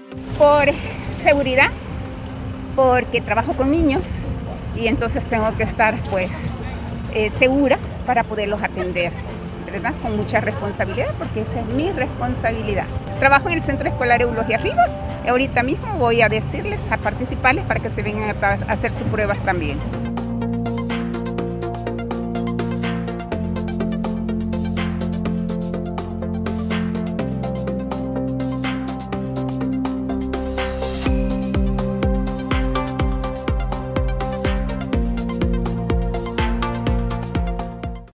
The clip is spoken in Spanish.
Por seguridad, porque trabajo con niños y entonces tengo que estar pues segura para poderlos atender, ¿verdad? Con mucha responsabilidad, porque esa es mi responsabilidad. Trabajo en el Centro Escolar Eulogio Rivas y ahorita mismo voy a decirles, a participarles para que se vengan a hacer sus pruebas también.